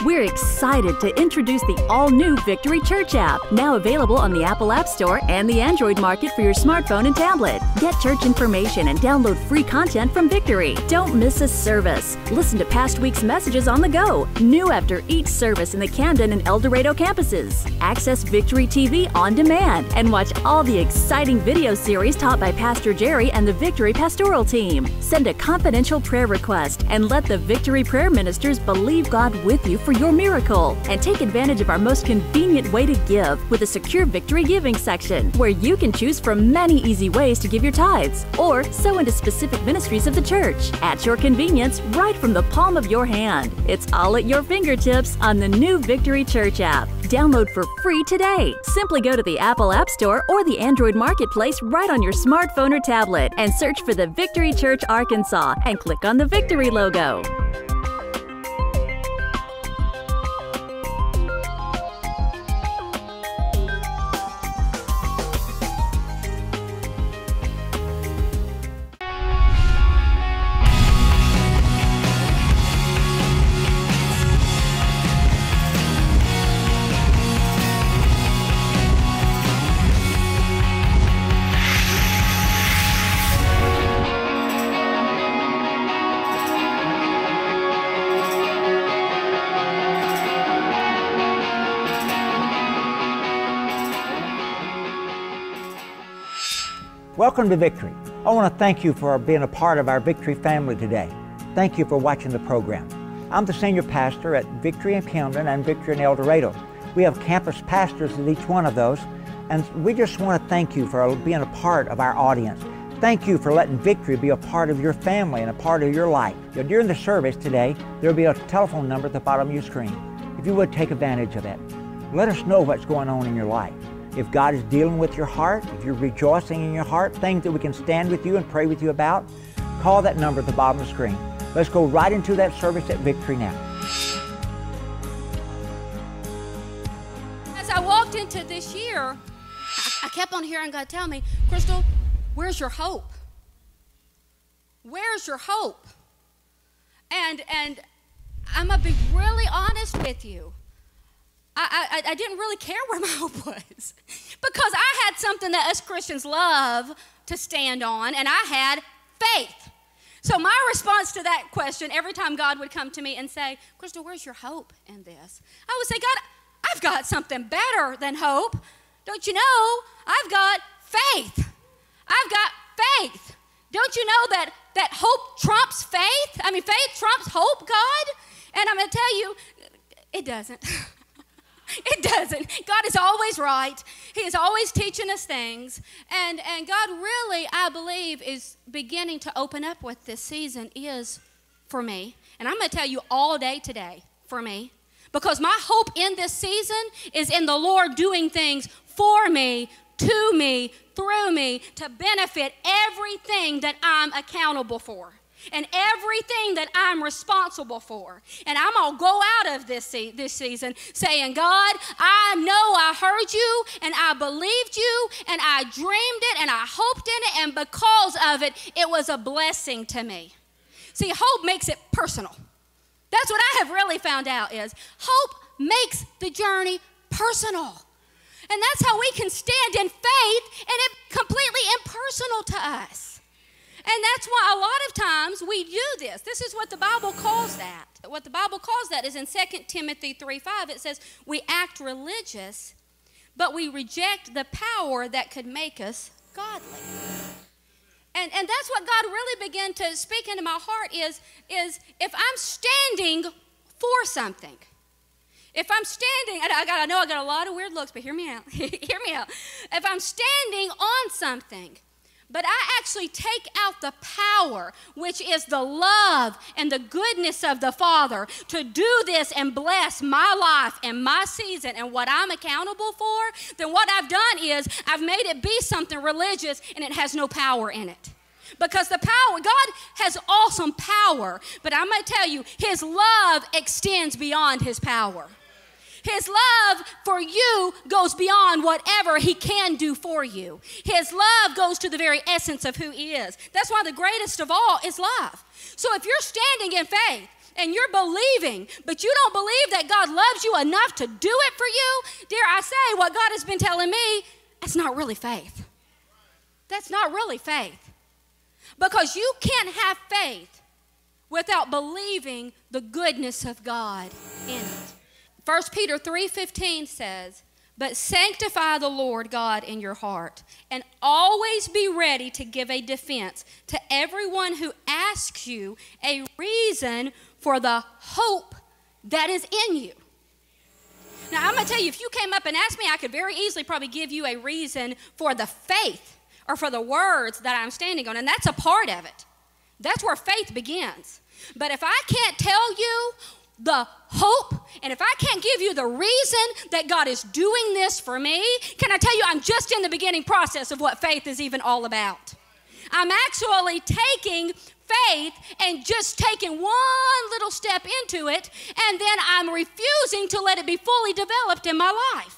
We're excited to introduce the all-new Victory Church app, now available on the Apple App Store and the Android market for your smartphone and tablet. Get church information and download free content from Victory. Don't miss a service. Listen to past week's messages on the go, new after each service in the Camden and El Dorado campuses. Access Victory TV on demand and watch all the exciting video series taught by Pastor Jerry and the Victory pastoral team. Send a confidential prayer request and let the Victory prayer ministers believe God with you for your miracle. And take advantage of our most convenient way to give with a secure Victory giving section, where you can choose from many easy ways to give your tithes or sow into specific ministries of the church at your convenience, right from the palm of your hand. It's all at your fingertips on the new Victory Church app. Download for free today. Simply go to the Apple App Store or the Android Marketplace right on your smartphone or tablet and search for the Victory Church Arkansas and click on the Victory logo. Welcome to Victory. I want to thank you for being a part of our Victory family today. Thank you for watching the program. I'm the senior pastor at Victory in Camden and Victory in El Dorado. We have campus pastors at each one of those, and we just want to thank you for being a part of our audience. Thank you for letting Victory be a part of your family and a part of your life. During the service today, there will be a telephone number at the bottom of your screen. If you would take advantage of it, let us know what's going on in your life. If God is dealing with your heart, if you're rejoicing in your heart, things that we can stand with you and pray with you about, call that number at the bottom of the screen. Let's go right into that service at Victory now. As I walked into this year, I kept on hearing God tell me, Crystal, where's your hope? Where's your hope? And I'm going to be really honest with you. I didn't really care where my hope was, because I had something that us Christians love to stand on, and I had faith. So my response to that question, every time God would come to me and say, Crystal, where's your hope in this? I would say, God, I've got something better than hope. Don't you know? I've got faith. I've got faith. Don't you know that hope trumps faith? I mean, faith trumps hope, God? And I'm going to tell you, it doesn't. It doesn't. God is always right. He is always teaching us things. And God really, I believe, is beginning to open up what this season is for me. And I'm going to tell you all day today for me. Because my hope in this season is in the Lord doing things for me, to me, through me, to benefit everything that I'm accountable for. And everything that I'm responsible for. And I'm going to go out of this season saying, God, I know I heard you, and I believed you, and I dreamed it, and I hoped in it, and because of it, it was a blessing to me. See, hope makes it personal. That's what I have really found out is hope makes the journey personal. And that's how we can stand in faith, and it's completely impersonal to us. And that's why a lot of times we do this. This is what the Bible calls that. What the Bible calls that is in 2 Timothy 3:5. It says, we act religious, but we reject the power that could make us godly. And that's what God really began to speak into my heart is if I'm standing for something, if I'm standing, I know I got a lot of weird looks, but hear me out. Hear me out. If I'm standing on something, but I actually take out the power, which is the love and the goodness of the Father, to do this and bless my life and my season and what I'm accountable for, then what I've done is I've made it be something religious, and it has no power in it. Because the power, God has awesome power, but I'm going to tell you, His love extends beyond His power. His love for you goes beyond whatever He can do for you. His love goes to the very essence of who He is. That's why the greatest of all is love. So if you're standing in faith, and you're believing, but you don't believe that God loves you enough to do it for you, dare I say, what God has been telling me, that's not really faith. That's not really faith. Because you can't have faith without believing the goodness of God in it. 1 Peter 3:15 says, but sanctify the Lord God in your heart, and always be ready to give a defense to everyone who asks you a reason for the hope that is in you. Now, I'm going to tell you, if you came up and asked me, I could very easily probably give you a reason for the faith or for the words that I'm standing on, and that's a part of it. That's where faith begins. But if I can't tell you the hope, and if I can't give you the reason that God is doing this for me, can I tell you, I'm just in the beginning process of what faith is even all about. I'm actually taking faith and just taking one little step into it, and then I'm refusing to let it be fully developed in my life.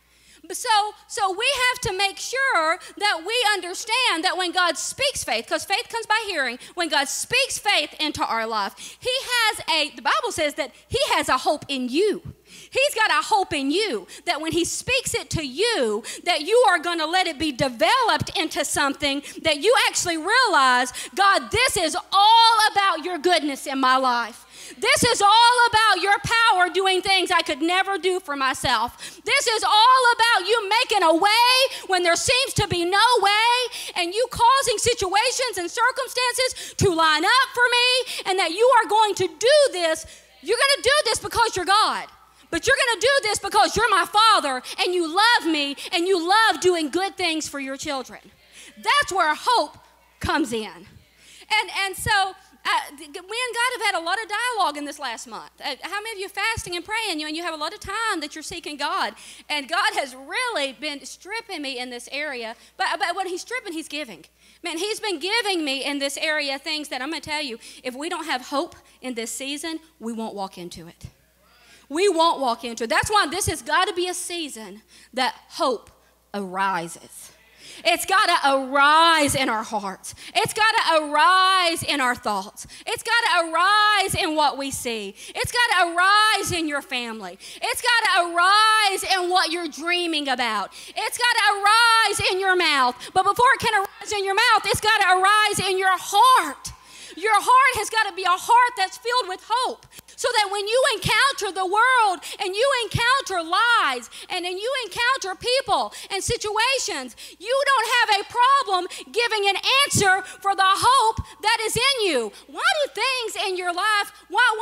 So we have to make sure that we understand that when God speaks faith, because faith comes by hearing, when God speaks faith into our life, the Bible says that He has a hope in you. He's got a hope in you that when He speaks it to you, that you are going to let it be developed into something that you actually realize, God, this is all about your goodness in my life. This is all about your power doing things I could never do for myself. This is all about you making a way when there seems to be no way, and you causing situations and circumstances to line up for me, and that you are going to do this. You're going to do this because you're God. But you're going to do this because you're my Father, and you love me, and you love doing good things for your children. That's where hope comes in. And so me and God have had a lot of dialogue in this last month. How many of you are fasting and praying, and you have a lot of time that you're seeking God? And God has really been stripping me in this area. But when He's stripping, He's giving. Man, He's been giving me in this area things that I'm going to tell you, if we don't have hope in this season, we won't walk into it. We won't walk into it. That's why this has got to be a season that hope arises. It's got to arise in our hearts. It's got to arise in our thoughts. It's got to arise in what we see. It's got to arise in your family. It's got to arise in what you're dreaming about. It's got to arise in your mouth. But before it can arise in your mouth, it's got to arise in your heart. Your heart has got to be a heart that's filled with hope, so that when you encounter the world and you encounter lies and then you encounter people and situations, you don't have a problem giving an answer for the hope that is in you. Why do things in your life,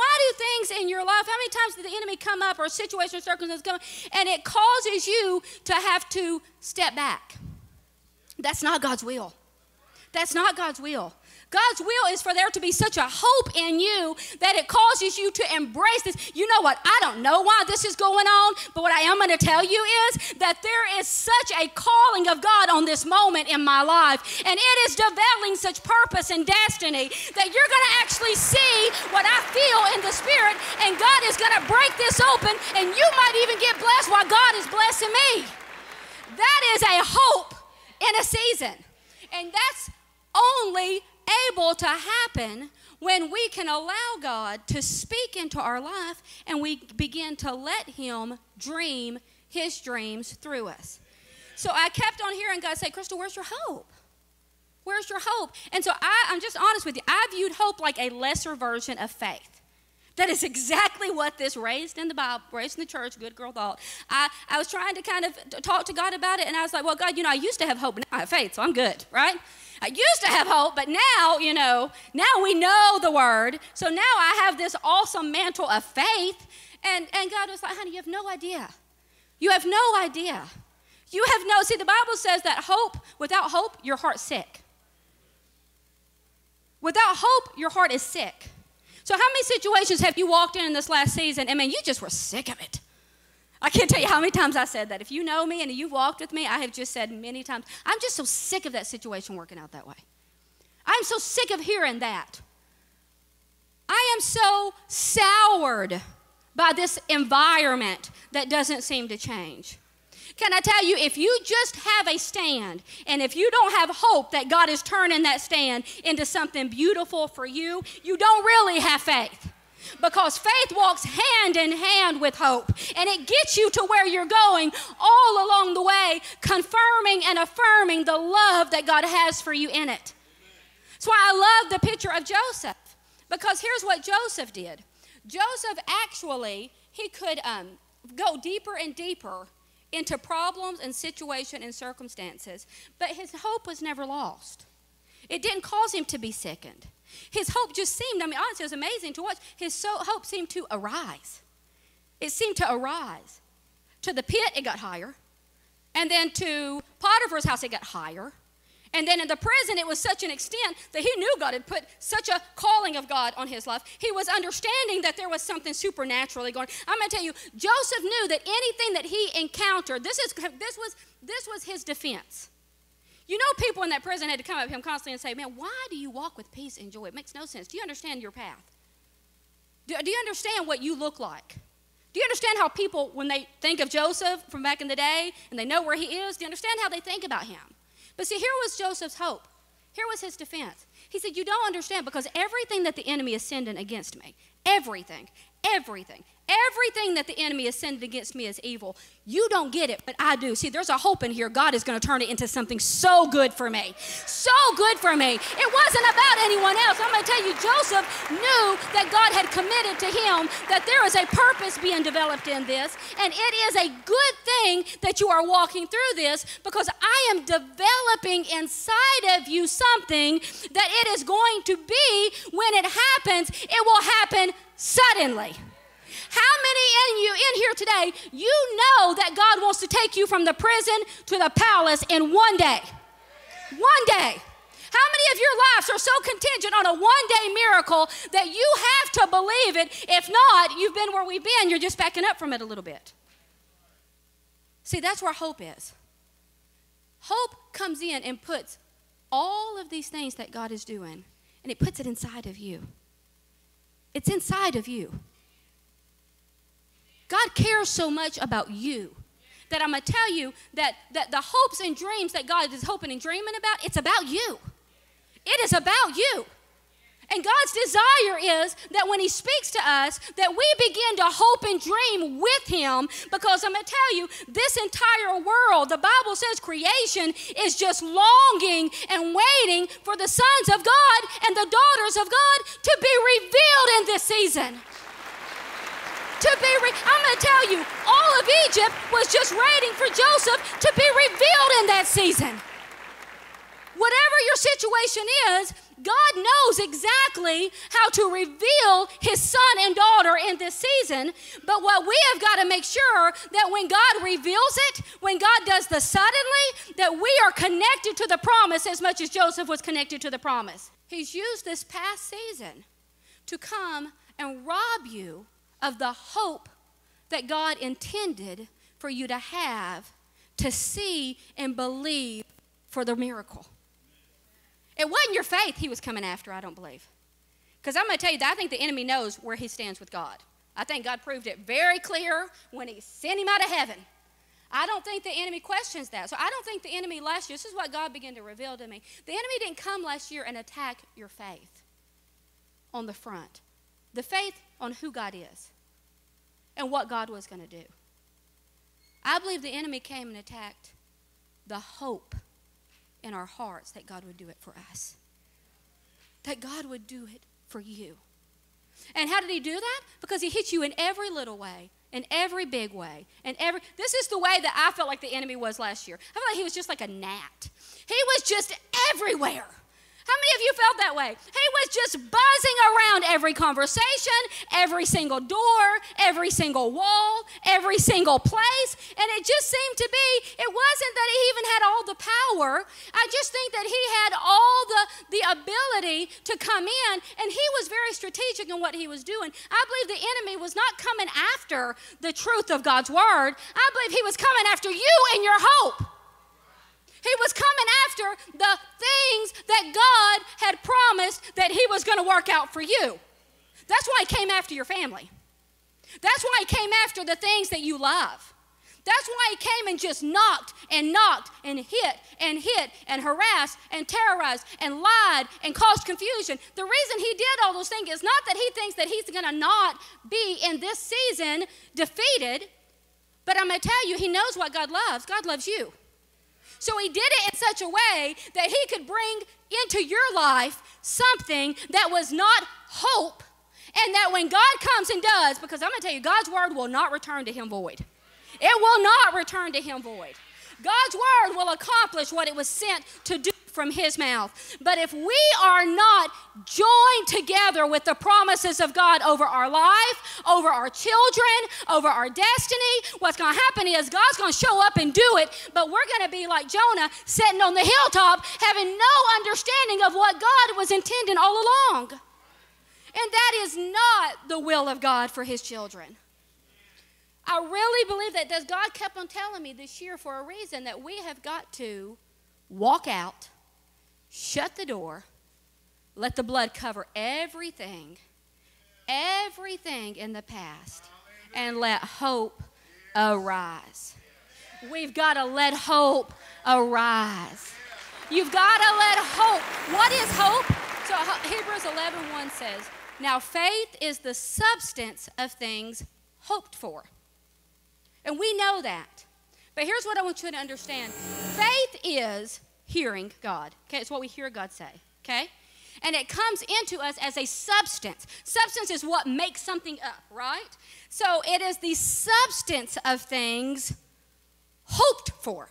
how many times did the enemy come up, or a situation or circumstance come up, and it causes you to have to step back? That's not God's will. That's not God's will. God's will is for there to be such a hope in you that it causes you to embrace this. You know what? I don't know why this is going on, but what I am going to tell you is that there is such a calling of God on this moment in my life, and it is developing such purpose and destiny that you're going to actually see what I feel in the Spirit, and God is going to break this open, and you might even get blessed while God is blessing me. That is a hope in a season, and that's only able to happen when we can allow God to speak into our life and we begin to let Him dream His dreams through us. So I kept on hearing God say, Crystal, where's your hope? Where's your hope? And so I'm just honest with you. I viewed hope like a lesser version of faith. That is exactly what this raised in the Bible, raised in the church, good girl thought. I was trying to kind of talk to God about it, and I was like, well, God, I used to have hope, but now I have faith, so I'm good, right? I used to have hope, but now, now we know the Word, so now I have this awesome mantle of faith, and God was like, honey, you have no idea. You have no idea. See, the Bible says that without hope, your heart's sick. Without hope, your heart is sick. So how many situations have you walked in this last season, and man, you just were sick of it? I can't tell you how many times I said that. If you know me and you've walked with me, I have just said many times, I'm just so sick of that situation working out that way. I'm so sick of hearing that. I am so soured by this environment that doesn't seem to change. Can I tell you, if you just have a stand, and if you don't have hope that God is turning that stand into something beautiful for you, you don't really have faith. Because faith walks hand in hand with hope, and it gets you to where you're going all along the way, confirming and affirming the love that God has for you in it. That's why I love the picture of Joseph, because here's what Joseph did. Joseph actually, he could go deeper and deeper into problems and situations and circumstances, but his hope was never lost. It didn't cause him to be sickened. His hope just seemed, honestly, it was amazing to watch. His hope seemed to arise. It seemed to arise. To the pit, it got higher. And then to Potiphar's house, it got higher. And then in the prison, it was such an extent that he knew God had put such a calling of God on his life. He was understanding that there was something supernaturally going on. I'm going to tell you, Joseph knew that anything that he encountered, this was his defense. You know, people in that prison had to come up to him constantly and say, man, why do you walk with peace and joy? It makes no sense. Do you understand your path? Do you understand what you look like? Do you understand how people, when they think of Joseph from back in the day and they know where he is, do you understand how they think about him? But see, here was Joseph's hope. Here was his defense. He said, you don't understand, because everything that the enemy is sending against me, everything that the enemy is sending against me is evil. You don't get it, but I do. See, there's a hope in here. God is going to turn it into something so good for me. So good for me. It wasn't about anyone else. I'm going to tell you, Joseph knew that God had committed to him, that there is a purpose being developed in this, and it is a good thing that you are walking through this, because I am developing inside of you something that it is going to be, when it happens, it will happen suddenly. How many in here today, you know that God wants to take you from the prison to the palace in one day? One day. How many of your lives are so contingent on a one-day miracle that you have to believe it? If not, you've been where we've been. You're just backing up from it a little bit. See, that's where hope is. Hope comes in and puts all of these things that God is doing, and it puts it inside of you. It's inside of you. God cares so much about you that I'm going to tell you that the hopes and dreams that God is hoping and dreaming about, it's about you. It is about you. And God's desire is that when he speaks to us, that we begin to hope and dream with him, because I'm going to tell you, this entire world, the Bible says creation is just longing and waiting for the sons of God and the daughters of God to be revealed in this season. I'm going to tell you, all of Egypt was just waiting for Joseph to be revealed in that season. Whatever your situation is, God knows exactly how to reveal his son and daughter in this season. But what we have got to make sure that when God reveals it, when God does the suddenly, that we are connected to the promise as much as Joseph was connected to the promise. He's used this past season to come and rob you of the hope that God intended for you to have, to see and believe for the miracle. It wasn't your faith he was coming after, I don't believe. Because I'm going to tell you that I think the enemy knows where he stands with God. I think God proved it very clear when he sent him out of heaven. I don't think the enemy questions that. So I don't think the enemy last year, this is what God began to reveal to me. The enemy didn't come last year and attack your faith on the front. The faith on who God is and what God was going to do. I believe the enemy came and attacked the hope in our hearts that God would do it for us. That God would do it for you. And how did he do that? Because he hit you in every little way, in every big way, this is the way that I felt like the enemy was last year. I felt like he was just like a gnat. He was just everywhere. How many of you felt that way? He was just buzzing around every conversation, every single door, every single wall, every single place. And it just seemed to be, it wasn't that he even had all the power. I just think that he had all the ability to come in, and he was very strategic in what he was doing. I believe the enemy was not coming after the truth of God's word. I believe he was coming after you and your hope. He was coming after the things that God had promised that he was going to work out for you. That's why he came after your family. That's why he came after the things that you love. That's why he came and just knocked and hit and harassed and terrorized and lied and caused confusion. The reason he did all those things is not that he thinks that he's going to not be in this season defeated, but I'm going to tell you, he knows what God loves. God loves you. So he did it in such a way that he could bring into your life something that was not hope, and that when God comes and does, because I'm going to tell you, God's word will not return to him void. It will not return to him void. God's word will accomplish what it was sent to do from his mouth. But if we are not joined together with the promises of God over our life, over our children, over our destiny, what's going to happen is God's going to show up and do it, but we're going to be like Jonah sitting on the hilltop having no understanding of what God was intending all along. And that is not the will of God for his children. I really believe that God kept on telling me this year for a reason, that we have got to walk out, shut the door, let the blood cover everything in the past, and let hope arise. We've got to let hope arise. You've got to let hope. What is hope? So Hebrews 11:1 says, now faith is the substance of things hoped for. And we know that. But here's what I want you to understand. Faith is hearing God. Okay, it's what we hear God say. Okay? And it comes into us as a substance. Substance is what makes something up, right? So it is the substance of things hoped for.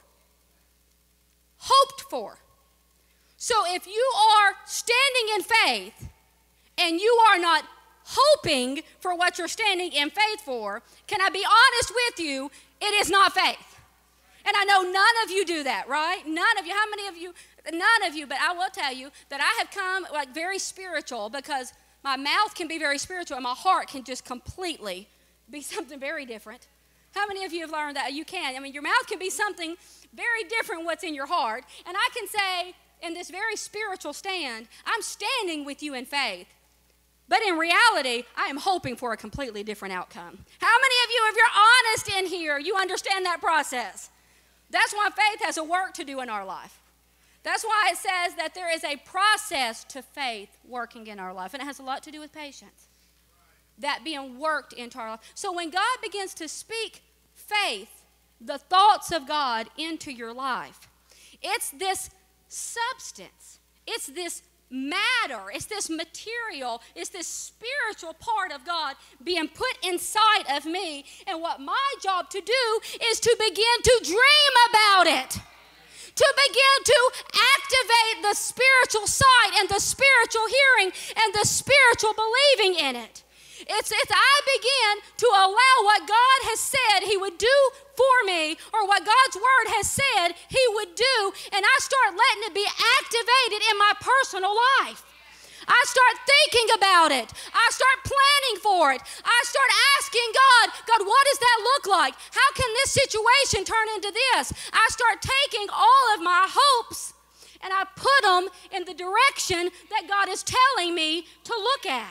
Hoped for. So if you are standing in faith and you are not hoping for what you're standing in faith for, can I be honest with you, it is not faith. And I know none of you do that, right? None of you. How many of you? None of you, but I will tell you that I have come like very spiritual, because my mouth can be very spiritual and my heart can just completely be something very different. How many of you have learned that? You can. I mean, your mouth can be something very different what's in your heart. And I can say in this very spiritual stand, I'm standing with you in faith. But in reality, I am hoping for a completely different outcome. How many of you, if you're honest in here, you understand that process? That's why faith has a work to do in our life. That's why it says that there is a process to faith working in our life, and it has a lot to do with patience. That being worked into our life. So when God begins to speak faith, the thoughts of God into your life, it's this substance, it's this matter, it's this material, it's this spiritual part of God being put inside of me, and what my job to do is to begin to dream about it, to begin to activate the spiritual sight and the spiritual hearing and the spiritual believing in it. It's I begin to allow what God has said he would do for me, or what God's word has said he would do, and I start letting it be activated in my personal life. I start thinking about it. I start planning for it. I start asking God, what does that look like? How can this situation turn into this? I start taking all of my hopes and I put them in the direction that God is telling me to look at.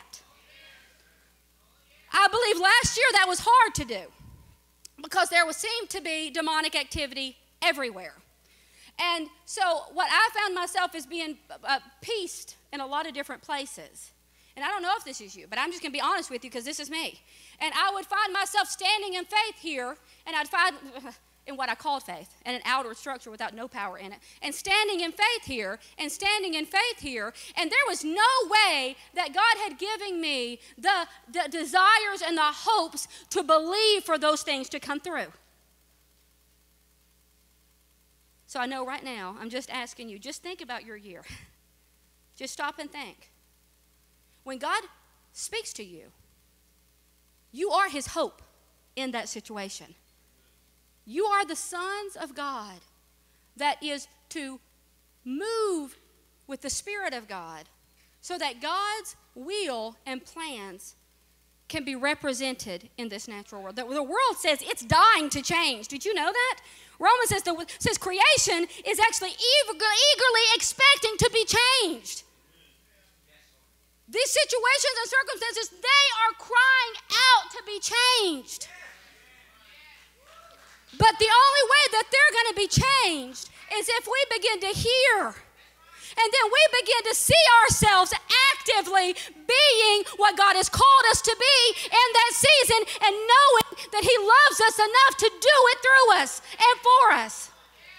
I believe last year that was hard to do, because there seemed to be demonic activity everywhere. And so what I found myself is being pieced in a lot of different places. And I don't know if this is you, but I'm just going to be honest with you, because this is me. And I would find myself standing in faith here, and I'd find in what I called faith, and an outward structure without no power in it, and standing in faith here, and standing in faith here, and there was no way that God had given me the desires and the hopes to believe for those things to come through. So I know right now, I'm just asking you, just think about your year. Just stop and think. When God speaks to you, you are his hope in that situation. You are the sons of God that is to move with the Spirit of God, so that God's will and plans can be represented in this natural world. The world says it's dying to change. Did you know that? Romans says creation is actually eagerly expecting to be changed. These situations and circumstances, they are crying out to be changed. But the only way that they're going to be changed is if we begin to hear. And then we begin to see ourselves actively being what God has called us to be in that season and knowing that He loves us enough to do it through us and for us.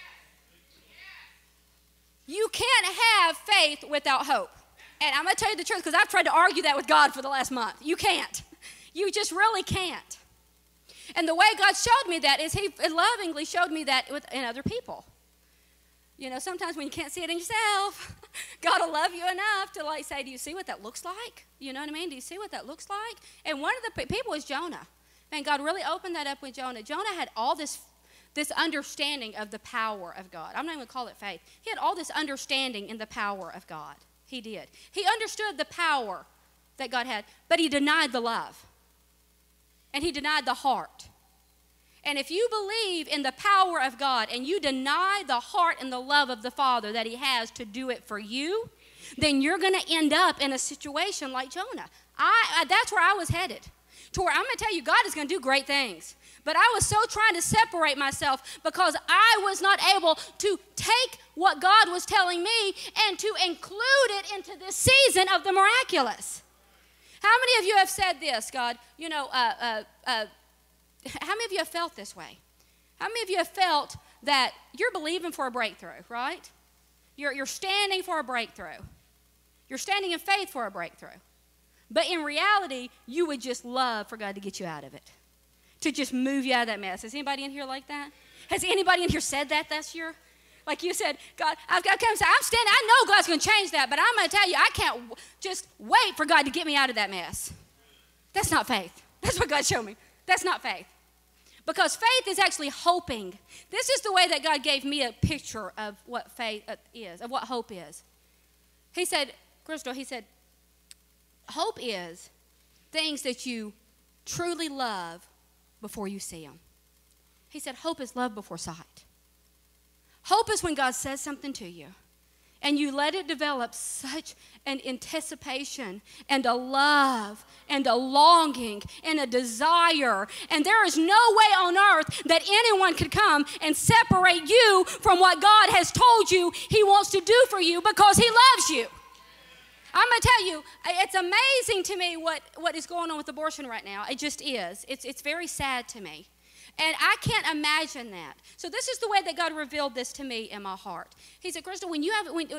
You can't have faith without hope. And I'm going to tell you the truth because I've tried to argue that with God for the last month. You can't. You just really can't. And the way God showed me that is He lovingly showed me that in other people. You know, sometimes when you can't see it in yourself, God will love you enough to like say, do you see what that looks like? You know what I mean? Do you see what that looks like? And one of the people was Jonah. And God really opened that up with Jonah. Jonah had all this understanding of the power of God. I'm not even going to call it faith. He had all this understanding in the power of God. He did. He understood the power that God had, but he denied the love. And he denied the heart. And if you believe in the power of God and you deny the heart and the love of the Father that He has to do it for you, then you're going to end up in a situation like Jonah. That's where I was headed. To where I'm going to tell you, God is going to do great things. But I was so trying to separate myself because I was not able to take what God was telling me and to include it into this season of the miraculous. How many of you have said this, God, you know, how many of you have felt this way? How many of you have felt that you're believing for a breakthrough, right? You're standing for a breakthrough. You're standing in faith for a breakthrough. But in reality, you would just love for God to get you out of it, to just move you out of that mess. Is anybody in here like that? Has anybody in here said that this year? Like you said, God, I've got to come and say, I'm standing, I know God's going to change that, but I'm going to tell you, I can't just wait for God to get me out of that mess. That's not faith. That's what God showed me. That's not faith. Because faith is actually hoping. This is the way that God gave me a picture of what faith is, of what hope is. He said, Crystal, he said, hope is things that you truly love before you see them. He said, hope is love before sight. Hope is when God says something to you and you let it develop such an anticipation and a love and a longing and a desire. And there is no way on earth that anyone could come and separate you from what God has told you He wants to do for you because He loves you. I'm going to tell you, it's amazing to me what is going on with abortion right now. It just is. It's very sad to me. And I can't imagine that. So this is the way that God revealed this to me in my heart. He said, Crystal, men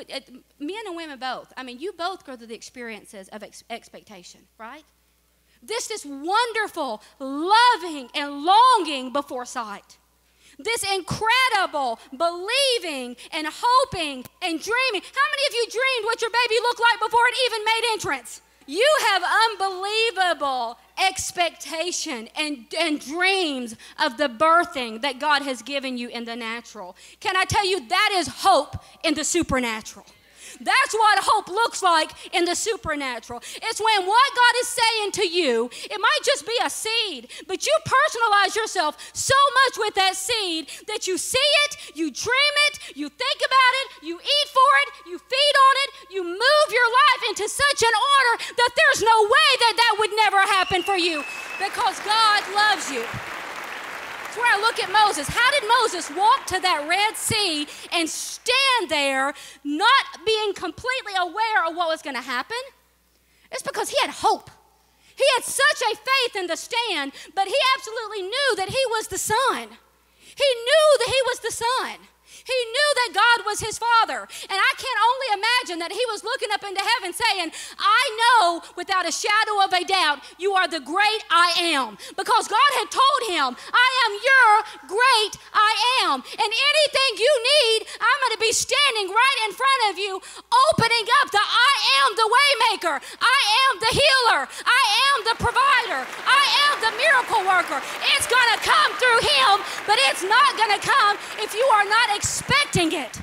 and women both, I mean, you both go through the experiences of expectation, right? This wonderful, loving, and longing before sight. This incredible believing and hoping and dreaming. How many of you dreamed what your baby looked like before it even made entrance? You have unbelievable expectation and dreams of the birthing that God has given you in the natural. Can I tell you, that is hope in the supernatural. That's what hope looks like in the supernatural. It's when what God is saying to you, it might just be a seed, but you personalize yourself so much with that seed that you see it, you dream it, you think about it, you eat for it, you feed on it, you move your life into such an order that there's no way that would never happen for you because God loves you. That's where I look at Moses. How did Moses walk to that Red Sea and stand there not being completely aware of what was going to happen? It's because he had hope. He had such a faith in the stand, but he absolutely knew that he was the Son. He knew that he was the Son. He knew that God was his Father. And I can only imagine that he was looking up into heaven saying, I know without a shadow of a doubt you are the great I am. Because God had told him, I am your great I am. And anything you need, I'm going to be standing right in front of you, opening up the I am the waymaker. I am the healer. I am the provider. I am the miracle worker. It's going to come through him, but it's not going to come if you are not expecting it,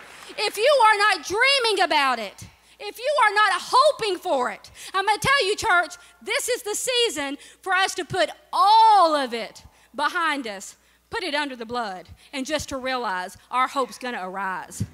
if you are not dreaming about it, if you are not hoping for it. I'm going to tell you, church, this is the season for us to put all of it behind us, put it under the blood, and just to realize our hope's going to arise.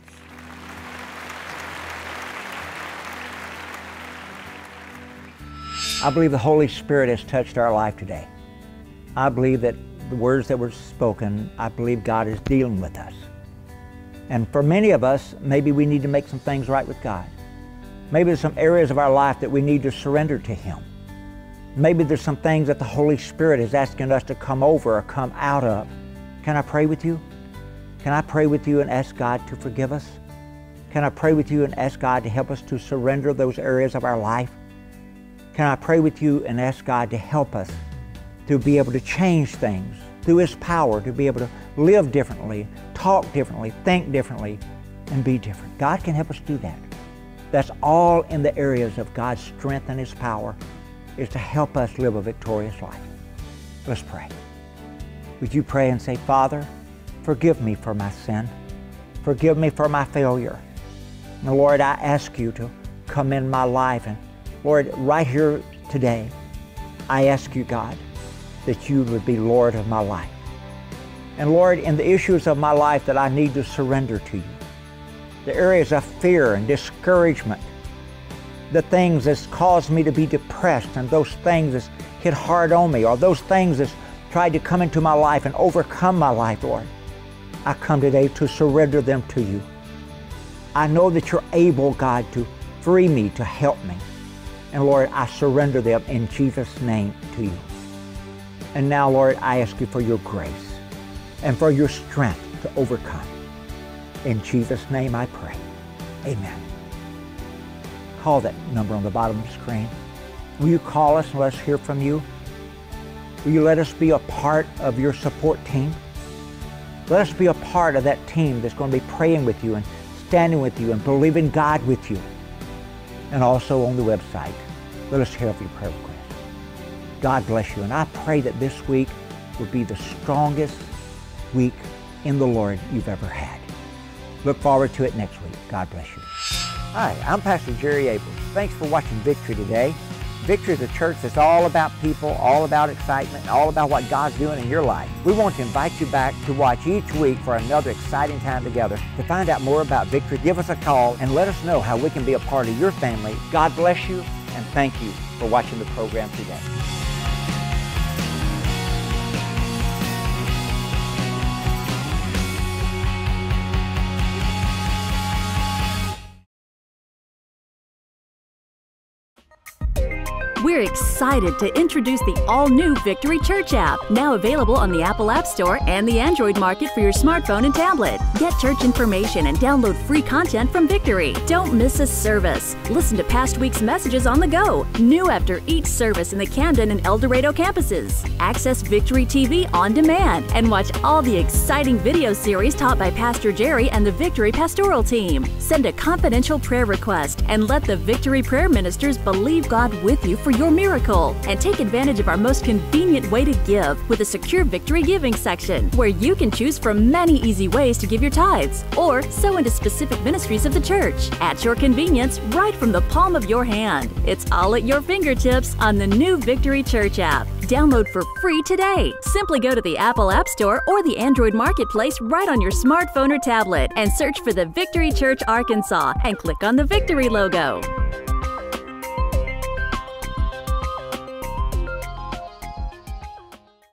I believe the Holy Spirit has touched our life today. I believe that the words that were spoken, I believe God is dealing with us. And for many of us, maybe we need to make some things right with God. Maybe there's some areas of our life that we need to surrender to Him. Maybe there's some things that the Holy Spirit is asking us to come over or come out of. Can I pray with you? Can I pray with you and ask God to forgive us? Can I pray with you and ask God to help us to surrender those areas of our life? Can I pray with you and ask God to help us to be able to change things through His power, to be able to live differently, talk differently, think differently, and be different? God can help us do that. That's all in the areas of God's strength and His power, is to help us live a victorious life. Let's pray. Would you pray and say, Father, forgive me for my sin. Forgive me for my failure. And Lord, I ask you to come in my life. And Lord, right here today, I ask you, God, that you would be Lord of my life. And Lord, in the issues of my life that I need to surrender to you, the areas of fear and discouragement, the things that's caused me to be depressed, and those things that's hit hard on me, or those things that's tried to come into my life and overcome my life, Lord, I come today to surrender them to you. I know that you're able, God, to free me, to help me. And Lord, I surrender them in Jesus' name to you. And now, Lord, I ask you for your grace and for your strength to overcome. In Jesus' name I pray. Amen. Call that number on the bottom of the screen. Will you call us and let us hear from you? Will you let us be a part of your support team? Let us be a part of that team that's going to be praying with you and standing with you and believing God with you. And also on the website, let us hear of your prayer requests. God bless you, and I pray that this week will be the strongest week in the Lord you've ever had. Look forward to it next week. God bless you. Hi, I'm Pastor Jerry Abrams. Thanks for watching Victory today. Victory is a church that's all about people, all about excitement, and all about what God's doing in your life. We want to invite you back to watch each week for another exciting time together. To find out more about Victory, give us a call and let us know how we can be a part of your family. God bless you, and thank you for watching the program today. We're excited to introduce the all-new Victory Church app, now available on the Apple App Store and the Android market for your smartphone and tablet. Get church information and download free content from Victory. Don't miss a service. Listen to past week's messages on the go, new after each service in the Camden and El Dorado campuses. Access Victory TV on demand and watch all the exciting video series taught by Pastor Jerry and the Victory pastoral team. Send a confidential prayer request and let the Victory prayer ministers believe God with you for your miracle. And take advantage of our most convenient way to give with a secure Victory giving section, where you can choose from many easy ways to give your tithes or sow into specific ministries of the church at your convenience, right from the palm of your hand. It's all at your fingertips on the new Victory Church app. Download for free today. Simply go to the Apple App Store or the Android Marketplace right on your smartphone or tablet and search for the Victory Church Arkansas and click on the Victory logo.